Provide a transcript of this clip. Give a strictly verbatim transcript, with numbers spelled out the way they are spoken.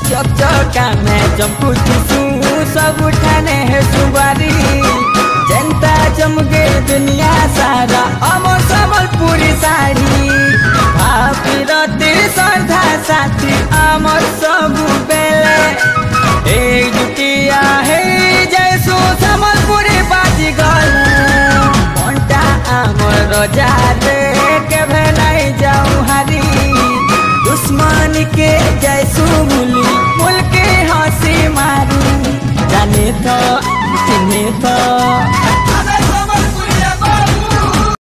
चौका में चमकू चुसू सब उठाने है सुबारी जनता चमके दुनिया सारा अमर समल पूरी साड़ी भाभी रति श्रद्धा साथी अमर सब बेले एक जुटिया है जैसो समल पूरी बाजी गल घंटा अमर रजा दे के भेलाई जाऊं हारी दुश्मन के जैसू मुली मुल के हंसी मारू जाने तो चिन्हे तो